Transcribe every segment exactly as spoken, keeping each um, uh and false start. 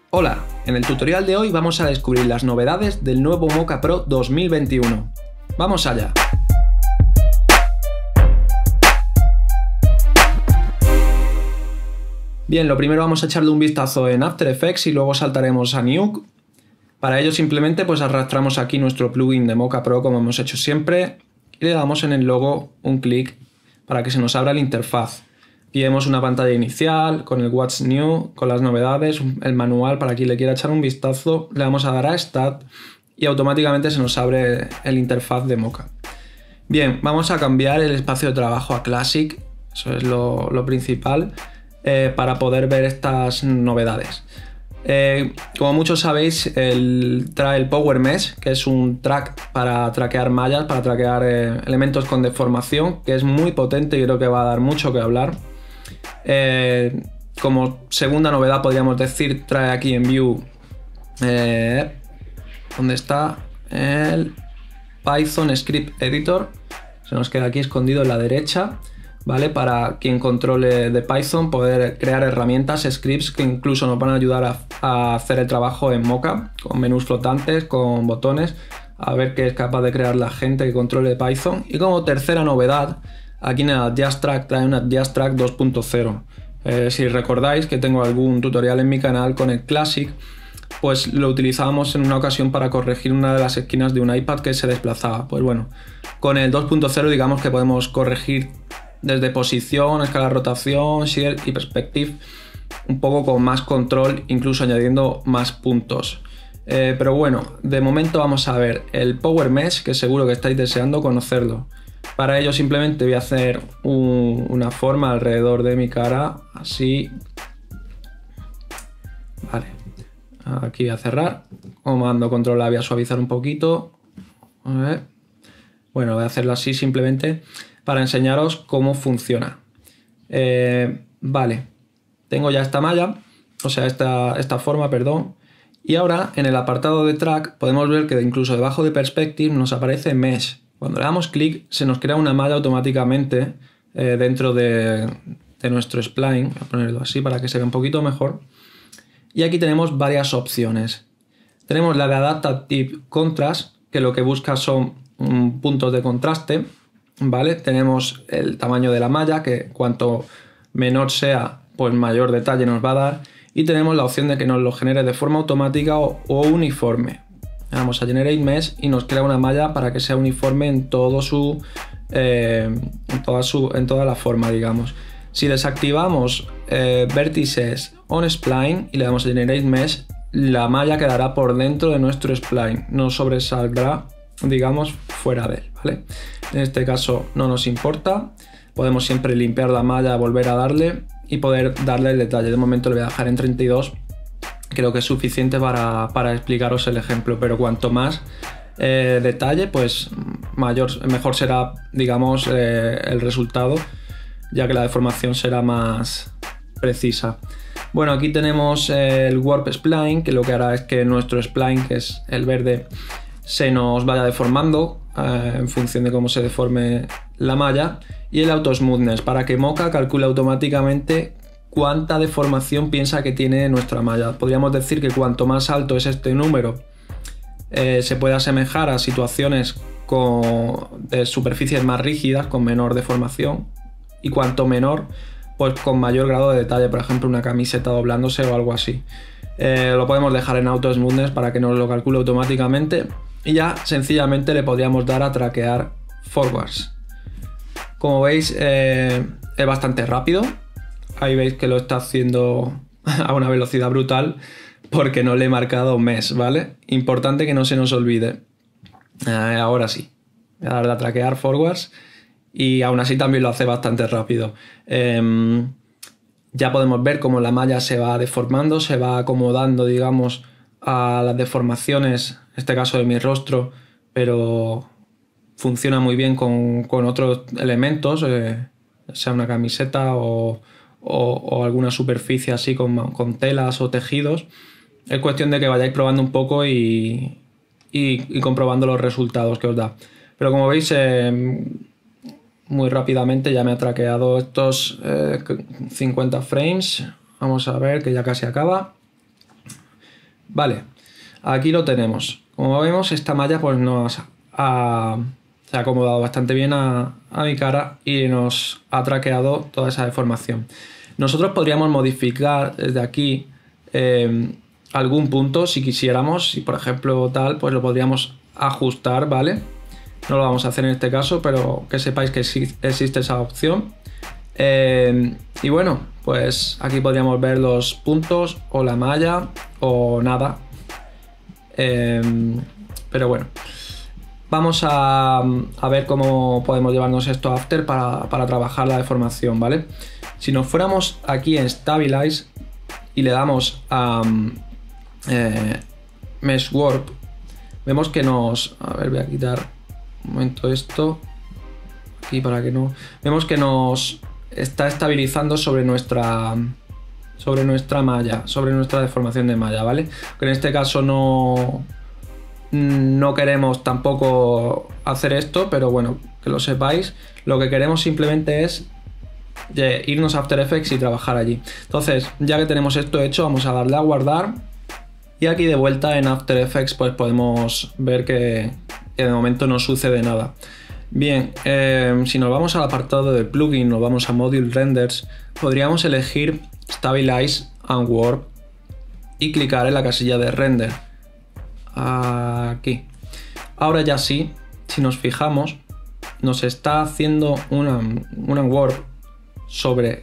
Hola, en el tutorial de hoy vamos a descubrir las novedades del nuevo Mocha Pro dos mil veintiuno. ¡Vamos allá! Bien, lo primero vamos a echarle un vistazo en After Effects y luego saltaremos a Nuke. Para ello simplemente pues arrastramos aquí nuestro plugin de Mocha Pro como hemos hecho siempre y le damos en el logo un clic para que se nos abra la interfaz. Aquí vemos una pantalla inicial con el What's New, con las novedades, el manual para quien le quiera echar un vistazo. Le vamos a dar a Start y automáticamente se nos abre el interfaz de Mocha. Bien, vamos a cambiar el espacio de trabajo a Classic, eso es lo, lo principal, eh, para poder ver estas novedades. Eh, como muchos sabéis, el, trae el Power Mesh, que es un track para traquear mallas, para traquear eh, elementos con deformación, que es muy potente y creo que va a dar mucho que hablar. Eh, como segunda novedad podríamos decir, trae aquí en View eh, donde está el Python Script Editor, se nos queda aquí escondido en la derecha, ¿vale? Para quien controle de Python poder crear herramientas, scripts que incluso nos van a ayudar a, a hacer el trabajo en Mocha, con menús flotantes, con botones, a ver qué es capaz de crear la gente que controle Python. Y como tercera novedad, aquí en el Adjust Track trae un Adjust Track dos punto cero. Eh, si recordáis que tengo algún tutorial en mi canal con el Classic, pues lo utilizábamos en una ocasión para corregir una de las esquinas de un iPad que se desplazaba. Pues bueno, con el dos punto cero digamos que podemos corregir desde posición, escala de rotación, shear y perspective, un poco con más control, incluso añadiendo más puntos. Eh, pero bueno, de momento vamos a ver el Power Mesh, que seguro que estáis deseando conocerlo. Para ello simplemente voy a hacer un, una forma alrededor de mi cara, así. Vale, aquí voy a cerrar, comando control A voy a suavizar un poquito. A ver. Bueno, voy a hacerlo así simplemente para enseñaros cómo funciona. Eh, vale, tengo ya esta malla, o sea, esta, esta forma, perdón. Y ahora en el apartado de track podemos ver que incluso debajo de perspective nos aparece mesh. Cuando le damos clic se nos crea una malla automáticamente eh, dentro de, de nuestro spline. Voy a ponerlo así para que se vea un poquito mejor. Y aquí tenemos varias opciones. Tenemos la de Adaptive Contrast, que lo que busca son mm, puntos de contraste. ¿Vale? Tenemos el tamaño de la malla, que cuanto menor sea, pues mayor detalle nos va a dar. Y tenemos la opción de que nos lo genere de forma automática o, o uniforme. Vamos a Generate Mesh y nos crea una malla para que sea uniforme en todo su, eh, en toda su, en toda la forma, digamos. Si desactivamos eh, vértices on spline y le damos a Generate Mesh, la malla quedará por dentro de nuestro spline, no sobresaldrá, digamos, fuera de él, ¿vale? En este caso no nos importa, podemos siempre limpiar la malla, volver a darle y poder darle el detalle. De momento le voy a dejar en treinta y dos, creo que es suficiente para, para explicaros el ejemplo, pero cuanto más eh, detalle, pues mayor, mejor será, digamos, eh, el resultado, ya que la deformación será más precisa. Bueno, aquí tenemos el Warp Spline, que lo que hará es que nuestro spline, que es el verde, se nos vaya deformando eh, en función de cómo se deforme la malla, y el Auto Smoothness, para que Mocha calcule automáticamente cuánta deformación piensa que tiene nuestra malla. Podríamos decir que cuanto más alto es este número, eh, se puede asemejar a situaciones con, de superficies más rígidas, con menor deformación, y cuanto menor, pues con mayor grado de detalle, por ejemplo una camiseta doblándose o algo así. Eh, lo podemos dejar en Auto Smoothness para que nos lo calcule automáticamente. Y ya sencillamente le podríamos dar a traquear forwards. Como veis, eh, es bastante rápido. Ahí veis que lo está haciendo a una velocidad brutal porque no le he marcado mesh, ¿vale? Importante que no se nos olvide. Eh, ahora sí, voy a darle a traquear forwards y aún así también lo hace bastante rápido. Eh, ya podemos ver cómo la malla se va deformando, se va acomodando, digamos, a las deformaciones, en este caso de mi rostro, pero funciona muy bien con, con otros elementos, eh, sea una camiseta o, o, o alguna superficie así con, con telas o tejidos. Es cuestión de que vayáis probando un poco y, y, y comprobando los resultados que os da. Pero como veis, eh, muy rápidamente ya me ha traqueado estos eh, cincuenta frames. Vamos a ver que ya casi acaba. Vale, aquí lo tenemos. Como vemos, esta malla pues nos ha, se ha acomodado bastante bien a, a mi cara y nos ha traqueado toda esa deformación. Nosotros podríamos modificar desde aquí eh, algún punto si quisiéramos, si por ejemplo tal, pues lo podríamos ajustar, ¿vale? No lo vamos a hacer en este caso, pero que sepáis que existe esa opción. Eh, y bueno, pues aquí podríamos ver los puntos o la malla o nada. Eh, pero bueno, vamos a, a ver cómo podemos llevarnos esto a After para, para trabajar la deformación, ¿vale? Si nos fuéramos aquí en Stabilize y le damos a eh, Mesh Warp, vemos que nos... A ver, voy a quitar un momento esto aquí para que no... Vemos que nos está estabilizando sobre nuestra sobre nuestra malla, sobre nuestra deformación de malla, ¿vale? Que en este caso no no queremos tampoco hacer esto, pero bueno, que lo sepáis. Lo que queremos simplemente es irnos a After Effects y trabajar allí. Entonces, ya que tenemos esto hecho, vamos a darle a guardar. Y aquí de vuelta en After Effects pues podemos ver que, que de momento no sucede nada. Bien, eh, si nos vamos al apartado de plugin, nos vamos a Module Renders, podríamos elegir Stabilize and Warp y clicar en la casilla de Render. Aquí. Ahora ya sí, si nos fijamos, nos está haciendo una, una Warp sobre,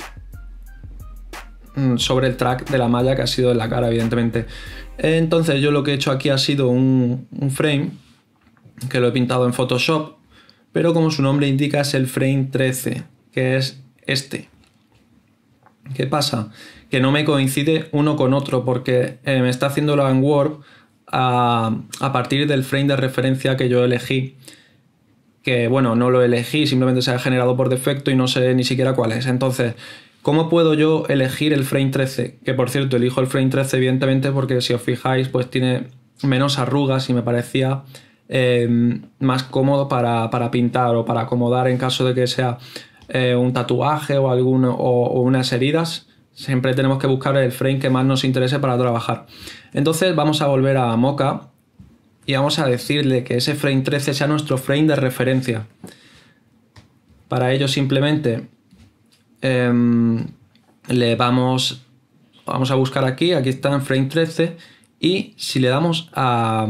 sobre el track de la malla que ha sido en la cara, evidentemente. Entonces yo lo que he hecho aquí ha sido un, un frame que lo he pintado en Photoshop, pero como su nombre indica es el frame trece, que es este. ¿Qué pasa? Que no me coincide uno con otro porque eh, me está haciendo la Warp a, a partir del frame de referencia que yo elegí. Que bueno, no lo elegí, simplemente se ha generado por defecto y no sé ni siquiera cuál es. Entonces, ¿cómo puedo yo elegir el frame trece? Que por cierto, elijo el frame trece evidentemente porque si os fijáis, pues tiene menos arrugas y me parecía eh, más cómodo para, para pintar o para acomodar en caso de que sea eh, un tatuaje o, alguno, o, o unas heridas. Siempre tenemos que buscar el frame que más nos interese para trabajar. Entonces vamos a volver a Mocha y vamos a decirle que ese frame trece sea nuestro frame de referencia. Para ello simplemente eh, le vamos, vamos a buscar aquí, aquí está en frame trece, y si le damos a,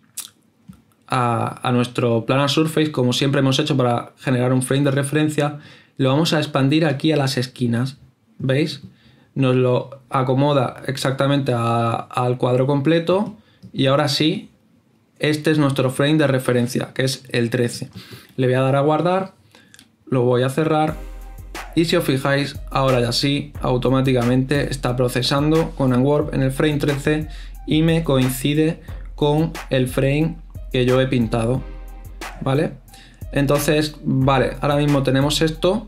a, a nuestro Planar Surface, como siempre hemos hecho para generar un frame de referencia, lo vamos a expandir aquí a las esquinas, ¿veis? Nos lo acomoda exactamente a, al cuadro completo y ahora sí, este es nuestro frame de referencia, que es el trece. Le voy a dar a guardar, lo voy a cerrar y si os fijáis, ahora ya sí, automáticamente está procesando con Warp en el frame trece y me coincide con el frame que yo he pintado, ¿vale? Entonces, vale, ahora mismo tenemos esto,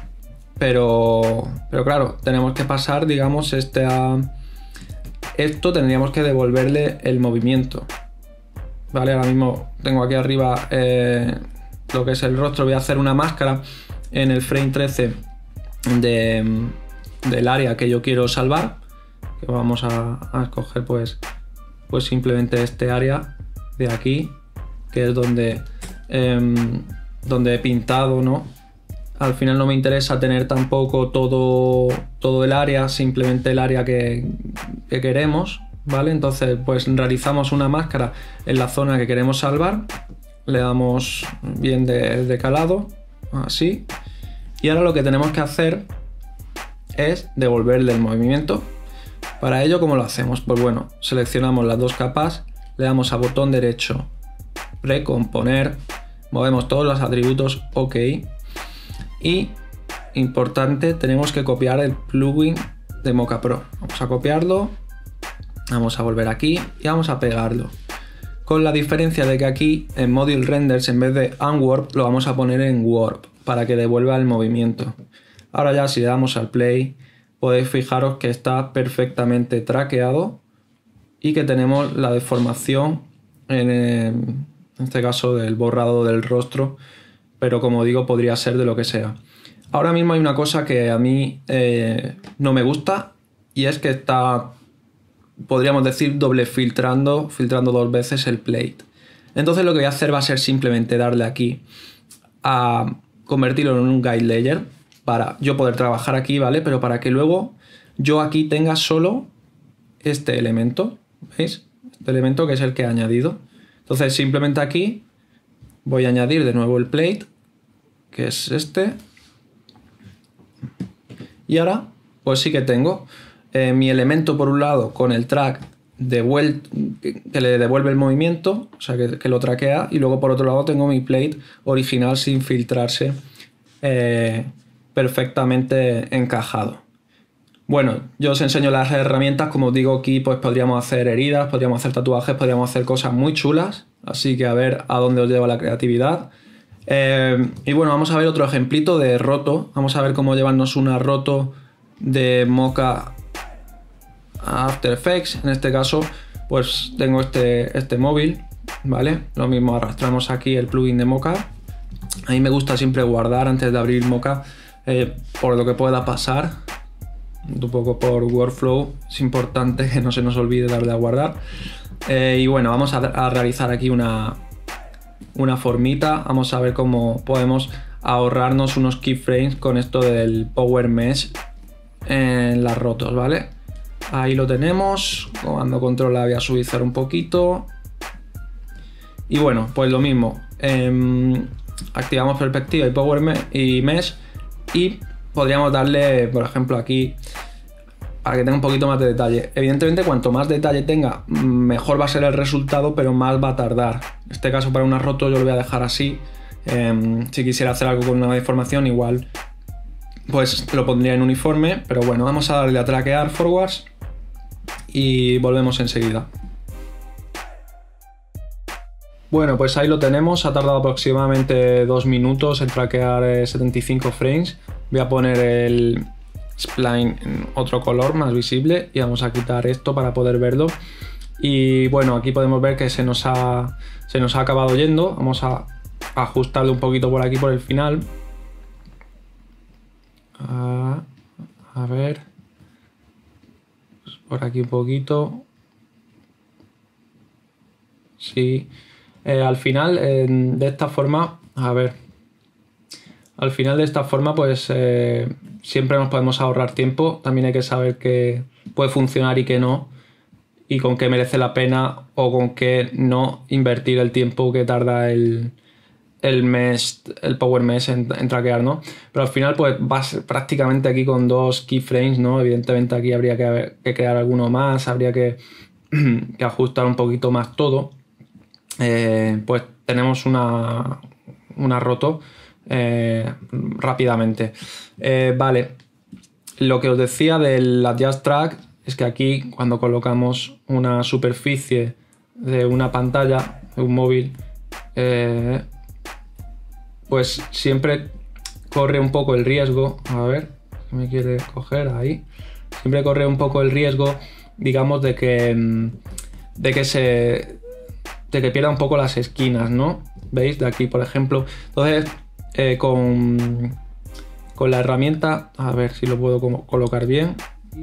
pero, pero claro, tenemos que pasar, digamos, este a esto, tendríamos que devolverle el movimiento. Vale, ahora mismo tengo aquí arriba eh, lo que es el rostro. Voy a hacer una máscara en el frame trece de, del área que yo quiero salvar. Que vamos a, a escoger pues, pues simplemente este área de aquí, que es donde, eh, donde he pintado, ¿no? Al final no me interesa tener tampoco todo, todo el área, simplemente el área que, que queremos. ¿Vale? Entonces pues realizamos una máscara en la zona que queremos salvar, le damos bien de, de calado, así, y ahora lo que tenemos que hacer es devolverle el movimiento. Para ello, ¿cómo lo hacemos? Pues bueno, seleccionamos las dos capas, le damos a botón derecho, recomponer, movemos todos los atributos, OK, y importante, tenemos que copiar el plugin de Mocha Pro. Vamos a copiarlo. Vamos a volver aquí y vamos a pegarlo. Con la diferencia de que aquí en Module Renders en vez de Unwarp lo vamos a poner en Warp para que devuelva el movimiento. Ahora ya si le damos al play podéis fijaros que está perfectamente traqueado y que tenemos la deformación en, en este caso del borrado del rostro, pero como digo podría ser de lo que sea. Ahora mismo hay una cosa que a mí eh, no me gusta y es que está podríamos decir doble filtrando, filtrando dos veces el plate. Entonces lo que voy a hacer va a ser simplemente darle aquí a convertirlo en un guide layer para yo poder trabajar aquí, ¿vale? Pero para que luego yo aquí tenga solo este elemento, ¿veis? Este elemento que es el que he añadido. Entonces simplemente aquí voy a añadir de nuevo el plate, que es este. Y ahora pues sí que tengo eh, mi elemento por un lado con el track devuel que le devuelve el movimiento, o sea que, que lo traquea, y luego por otro lado tengo mi plate original sin filtrarse, eh, perfectamente encajado. Bueno, yo os enseño las herramientas. Como os digo, aquí pues podríamos hacer heridas, podríamos hacer tatuajes, podríamos hacer cosas muy chulas, así que a ver a dónde os lleva la creatividad. Eh, y bueno, vamos a ver otro ejemplito de roto. Vamos a ver cómo llevarnos una roto de Mocha a After Effects. En este caso pues tengo este, este móvil, ¿vale? Lo mismo, arrastramos aquí el plugin de Mocha. A mí me gusta siempre guardar antes de abrir Mocha, eh, por lo que pueda pasar, un poco por workflow. Es importante que no se nos olvide darle a guardar. Eh, y bueno, vamos a, a realizar aquí una, una formita. Vamos a ver cómo podemos ahorrarnos unos keyframes con esto del Power Mesh en las rotos, ¿vale? Ahí lo tenemos. Comando control A voy a suavizar un poquito. Y bueno, pues lo mismo. Eh, activamos perspectiva y Power Mesh y Mesh. Y podríamos darle, por ejemplo, aquí, para que tenga un poquito más de detalle. Evidentemente, cuanto más detalle tenga, mejor va a ser el resultado, pero más va a tardar. En este caso, para una roto yo lo voy a dejar así. Eh, si quisiera hacer algo con una deformación, igual pues lo pondría en uniforme. Pero bueno, vamos a darle a traquear forwards y volvemos enseguida. Bueno, pues ahí lo tenemos. Ha tardado aproximadamente dos minutos en traquear eh, setenta y cinco frames. Voy a poner el spline en otro color más visible y vamos a quitar esto para poder verlo. Y bueno, aquí podemos ver que se nos ha, se nos ha acabado yendo. Vamos a ajustarlo un poquito por aquí, por el final. A, a ver, pues por aquí un poquito. Sí. Eh, al final, eh, de esta forma, a ver, al final de esta forma, pues eh, siempre nos podemos ahorrar tiempo. También hay que saber que puede funcionar y que no, y con qué merece la pena o con qué no invertir el tiempo que tarda el, el mesh, el Power Mesh en, en traquear, ¿no? Pero al final, pues vas prácticamente aquí con dos keyframes, ¿no? Evidentemente aquí habría que, haber, que crear alguno más, habría que, que ajustar un poquito más todo. Eh, pues tenemos una, una roto eh, rápidamente. Eh, vale, lo que os decía del Adjust Track es que aquí, cuando colocamos una superficie de una pantalla, de un móvil, eh, pues siempre corre un poco el riesgo. A ver, me quiere coger ahí. Siempre corre un poco el riesgo, digamos, de que, de que se. de que pierda un poco las esquinas, ¿no? ¿Veis? De aquí, por ejemplo. Entonces, eh, con, con la herramienta, a ver si lo puedo colocar bien.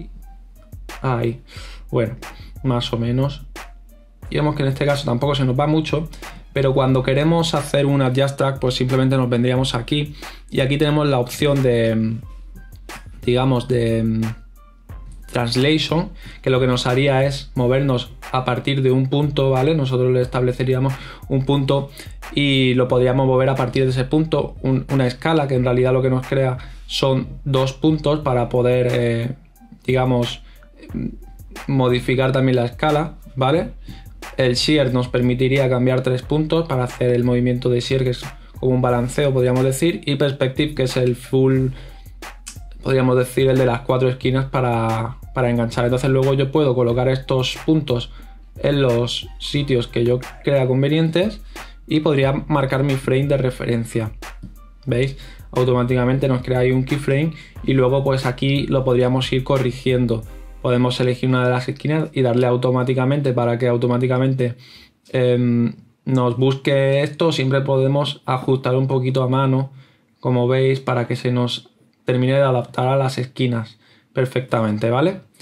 Ahí. Bueno, más o menos. Y vemos que en este caso tampoco se nos va mucho, pero cuando queremos hacer un Adjust Track, pues simplemente nos vendríamos aquí. Y aquí tenemos la opción de, digamos, de Translation, que lo que nos haría es movernos a partir de un punto, ¿vale? Nosotros le estableceríamos un punto y lo podríamos mover a partir de ese punto, un, una escala que en realidad lo que nos crea son dos puntos para poder, eh, digamos, modificar también la escala, ¿vale? El Shear nos permitiría cambiar tres puntos para hacer el movimiento de Shear, que es como un balanceo, podríamos decir, y Perspective, que es el full, podríamos decir, el de las cuatro esquinas para, para enganchar. Entonces luego yo puedo colocar estos puntos en los sitios que yo crea convenientes y podría marcar mi frame de referencia. ¿Veis? Automáticamente nos crea ahí un keyframe y luego pues aquí lo podríamos ir corrigiendo. Podemos elegir una de las esquinas y darle automáticamente para que automáticamente eh, nos busque esto. Siempre podemos ajustar un poquito a mano, como veis, para que se nos termine de adaptar a las esquinas perfectamente, ¿vale?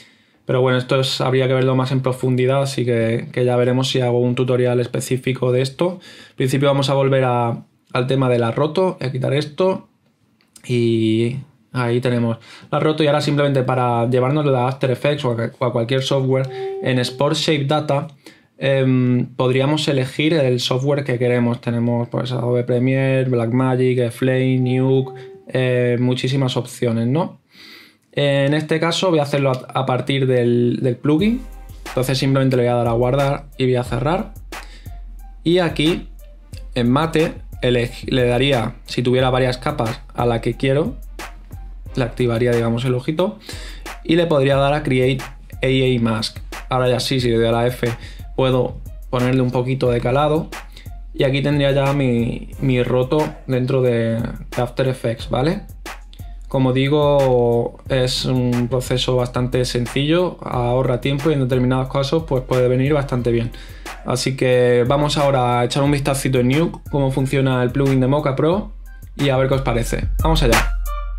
Pero bueno, esto es, habría que verlo más en profundidad, así que, que ya veremos si hago un tutorial específico de esto. En principio vamos a volver a, al tema de la roto, voy a quitar esto y ahí tenemos la roto. Y ahora simplemente para llevarnos a After Effects o a, o a cualquier software, en Export Shape Data eh, podríamos elegir el software que queremos. Tenemos pues Adobe Premiere, Blackmagic, Flame, Nuke, eh, muchísimas opciones, ¿no? En este caso voy a hacerlo a partir del, del plugin, entonces simplemente le voy a dar a guardar y voy a cerrar. Y aquí en mate le daría, si tuviera varias capas, a la que quiero, le activaría digamos el ojito y le podría dar a Create A A Mask. Ahora ya sí, si le doy a la F puedo ponerle un poquito de calado y aquí tendría ya mi, mi roto dentro de, de After Effects, ¿vale? Como digo, es un proceso bastante sencillo, ahorra tiempo y en determinados casos pues puede venir bastante bien. Así que vamos ahora a echar un vistacito en Nuke, cómo funciona el plugin de Mocha Pro y a ver qué os parece. ¡Vamos allá!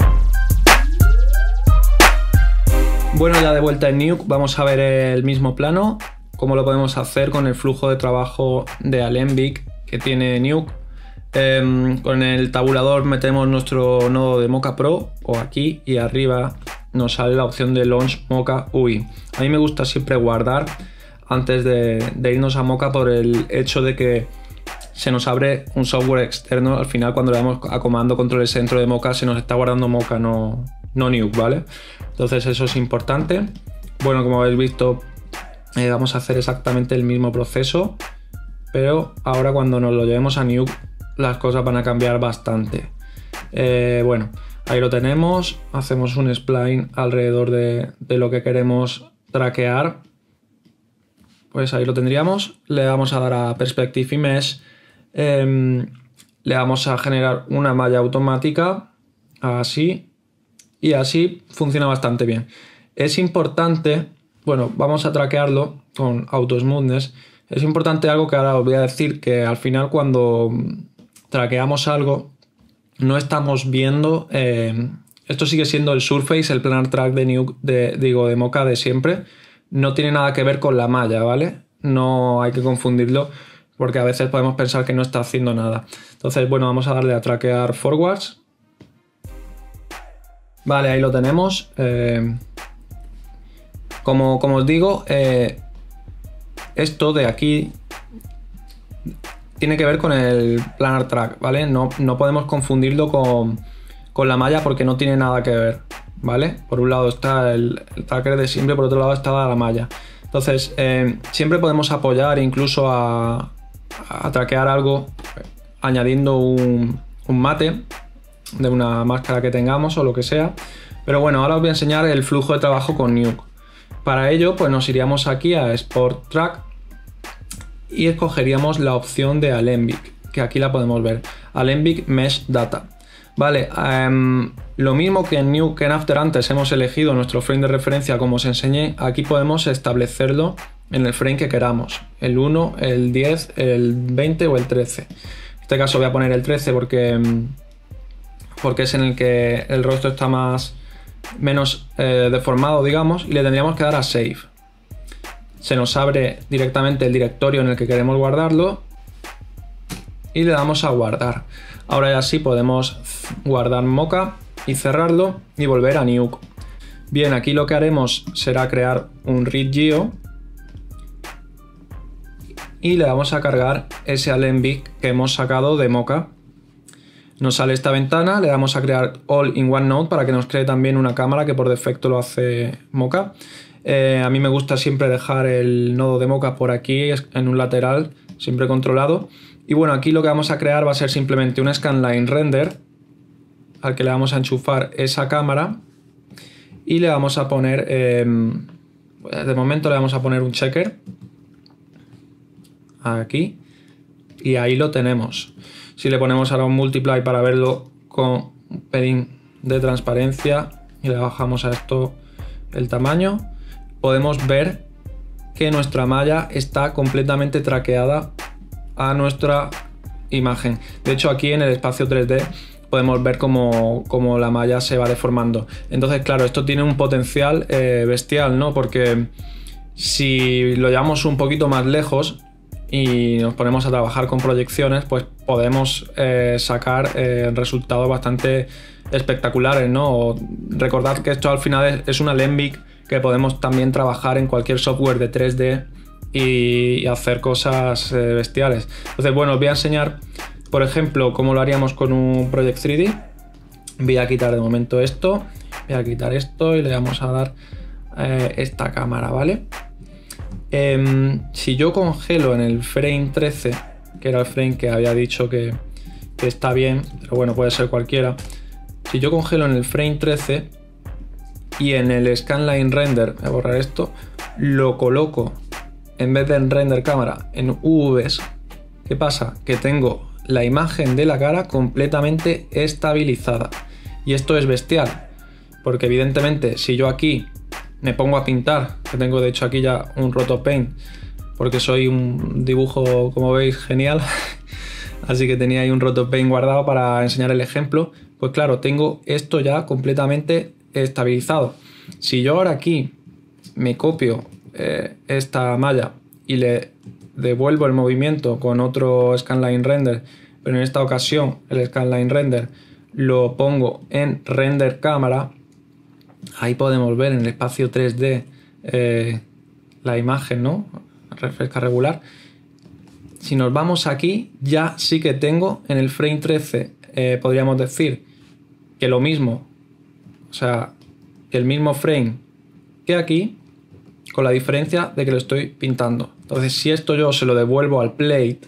Bueno, ya de vuelta en Nuke, vamos a ver el mismo plano, cómo lo podemos hacer con el flujo de trabajo de Alembic que tiene Nuke. Eh, con el tabulador metemos nuestro nodo de Mocha Pro o aquí y arriba nos sale la opción de Launch Mocha U I. A mí me gusta siempre guardar antes de, de irnos a Mocha por el hecho de que se nos abre un software externo. Al final cuando le damos a comando control S dentro de Mocha se nos está guardando Mocha, no, no Nuke, ¿vale? Entonces eso es importante. Bueno, como habéis visto eh, vamos a hacer exactamente el mismo proceso, pero ahora cuando nos lo llevemos a Nuke las cosas van a cambiar bastante. Eh, bueno, ahí lo tenemos, hacemos un spline alrededor de, de lo que queremos traquear, pues ahí lo tendríamos. Le vamos a dar a Perspective y Mesh, eh, le vamos a generar una malla automática, así, y así funciona bastante bien. Es importante, bueno, vamos a traquearlo con Auto Smoothness. Es importante algo que ahora os voy a decir, que al final cuando traqueamos algo no estamos viendo, eh, esto sigue siendo el Surface, el planar track de, Nuke, de, digo, de Mocha de siempre, no tiene nada que ver con la malla, ¿vale? No hay que confundirlo porque a veces podemos pensar que no está haciendo nada. Entonces, bueno, vamos a darle a traquear forwards. Vale, ahí lo tenemos. Eh, como, como os digo, eh, esto de aquí tiene que ver con el planar track, ¿vale? No, no podemos confundirlo con, con la malla porque no tiene nada que ver, ¿vale? Por un lado está el, el tracker de siempre, por otro lado está la malla. Entonces, eh, siempre podemos apoyar incluso a, a traquear algo añadiendo un, un mate de una máscara que tengamos o lo que sea. Pero bueno, ahora os voy a enseñar el flujo de trabajo con Nuke. Para ello, pues nos iríamos aquí a Export Track y escogeríamos la opción de Alembic, que aquí la podemos ver, Alembic Mesh Data. Vale, um, lo mismo que en Nuke que en After antes hemos elegido nuestro frame de referencia como os enseñé, aquí podemos establecerlo en el frame que queramos, el uno, el diez, el veinte o el trece. En este caso voy a poner el trece porque, porque es en el que el rostro está más menos eh, deformado, digamos, y le tendríamos que dar a Save. Se nos abre directamente el directorio en el que queremos guardarlo y le damos a guardar. Ahora ya sí podemos guardar Mocha y cerrarlo y volver a Nuke. Bien, aquí lo que haremos será crear un Read Geo y le vamos a cargar ese Alembic que hemos sacado de Mocha. Nos sale esta ventana, le damos a crear All in OneNote para que nos cree también una cámara, que por defecto lo hace Mocha. Eh, a mí me gusta siempre dejar el nodo de Mocha por aquí en un lateral, siempre controlado. Y bueno, aquí lo que vamos a crear va a ser simplemente un scanline render al que le vamos a enchufar esa cámara y le vamos a poner, eh, de momento le vamos a poner un checker aquí y ahí lo tenemos. Si le ponemos ahora un multiply para verlo con un pelín de transparencia y le bajamos a esto el tamaño, podemos ver que nuestra malla está completamente traqueada a nuestra imagen. De hecho, aquí en el espacio tres D podemos ver cómo, cómo la malla se va deformando. Entonces, claro, esto tiene un potencial eh, bestial, ¿no? Porque si lo llevamos un poquito más lejos y nos ponemos a trabajar con proyecciones, pues podemos eh, sacar eh, resultados bastante espectaculares, ¿no? Recordad que esto al final es, es una Alembic que podemos también trabajar en cualquier software de tres D y, y hacer cosas eh, bestiales. Entonces, bueno, os voy a enseñar, por ejemplo, cómo lo haríamos con un Project tres D. Voy a quitar de momento esto, voy a quitar esto y le vamos a dar eh, esta cámara, ¿vale? Eh, si yo congelo en el frame trece, que era el frame que había dicho que, que está bien, pero bueno, puede ser cualquiera. Si yo congelo en el frame trece y en el Scanline Render, voy a borrar esto, lo coloco en vez de en Render Cámara en U Vs, ¿qué pasa? Que tengo la imagen de la cara completamente estabilizada. Y esto es bestial, porque evidentemente si yo aquí me pongo a pintar, que tengo de hecho aquí ya un Rotopaint, porque soy un dibujo, como veis, genial, así que tenía ahí un Rotopaint guardado para enseñar el ejemplo, pues claro, tengo esto ya completamente estabilizado. Si yo ahora aquí me copio eh, esta malla y le devuelvo el movimiento con otro Scanline Render, pero en esta ocasión el Scanline Render lo pongo en Render Cámara, ahí podemos ver en el espacio tres D eh, la imagen, ¿no? Refresca regular. Si nos vamos aquí, ya sí que tengo en el frame trece, eh, podríamos decir que lo mismo, o sea, que el mismo frame que aquí, con la diferencia de que lo estoy pintando. Entonces, si esto yo se lo devuelvo al plate,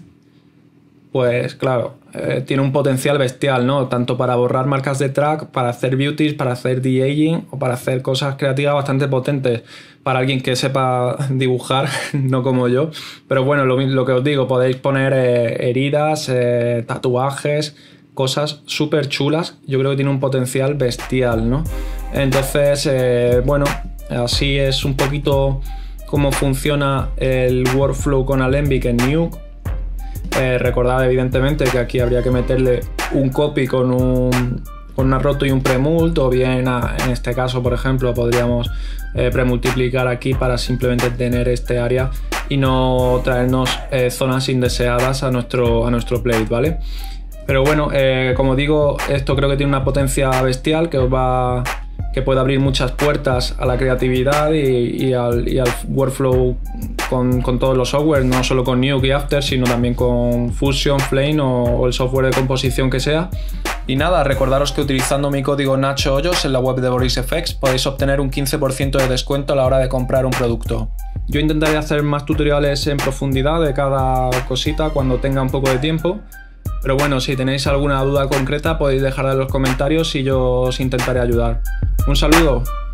pues claro, eh, tiene un potencial bestial, ¿no? Tanto para borrar marcas de track, para hacer beauties, para hacer de-aging o para hacer cosas creativas bastante potentes para alguien que sepa dibujar, no como yo. Pero bueno, lo, lo que os digo, podéis poner eh, heridas, eh, tatuajes, cosas súper chulas. Yo creo que tiene un potencial bestial, ¿no? Entonces, eh, bueno, así es un poquito cómo funciona el workflow con Alembic en Nuke. Eh, recordad evidentemente que aquí habría que meterle un copy con un con una roto y un premult, o bien a, en este caso por ejemplo podríamos eh, premultiplicar aquí para simplemente tener este área y no traernos eh, zonas indeseadas a nuestro, a nuestro plate, ¿vale? Pero bueno, eh, como digo, esto creo que tiene una potencia bestial que os va que puede abrir muchas puertas a la creatividad y, y, al, y al workflow con, con todos los softwares, no solo con Nuke y After, sino también con Fusion, Flame o, o el software de composición que sea. Y nada, recordaros que utilizando mi código Nacho Hoyos en la web de VorisFX podéis obtener un quince por ciento de descuento a la hora de comprar un producto. Yo intentaré hacer más tutoriales en profundidad de cada cosita cuando tenga un poco de tiempo. Pero bueno, si tenéis alguna duda concreta podéis dejarla en los comentarios y yo os intentaré ayudar. Un saludo.